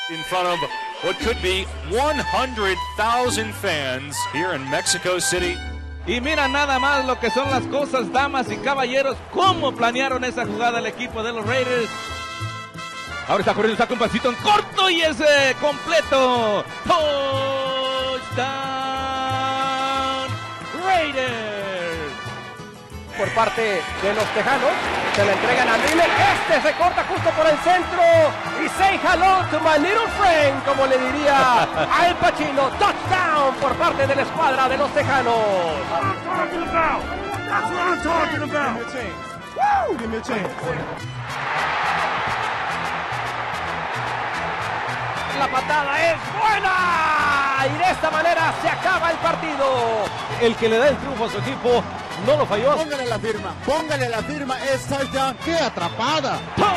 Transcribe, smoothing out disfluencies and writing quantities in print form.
In front of what could be 100,000 fans here in Mexico City. Y mira nada más lo que son las cosas, damas y caballeros, cómo planearon esa jugada el equipo de los Raiders. Ahora está corriendo, saca un pasito en corto y es completo. Touchdown Raiders. Por parte de los tejanos, se la entregan a Miller. Este se corta justo por el centro. Y say hello to my little friend, como le diría Al Pacino. Touchdown por parte de la escuadra de los tejanos. That's what I'm talking about. Give me a chance. La patada es buena. Y de esta manera se acaba el partido. El que le da el triunfo a su equipo no lo falló. Póngale la firma, es touchdown. ¡Qué atrapada!